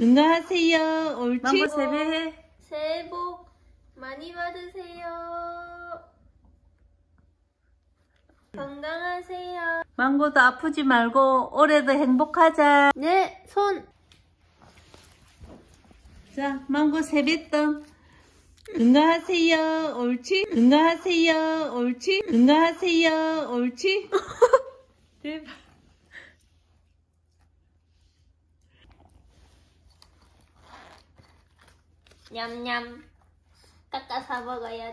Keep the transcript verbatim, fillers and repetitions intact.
건강하세요. 옳지. 망고 세배해. 새해 복 많이 받으세요. 건강하세요. 망고도 아프지 말고 올해도 행복하자. 네, 손. 자, 망고 세뱃돈. 건강하세요. 옳지. 건강하세요. 옳지. 건강하세요. 옳지. 대박. 냠냠. 깎아서 먹어야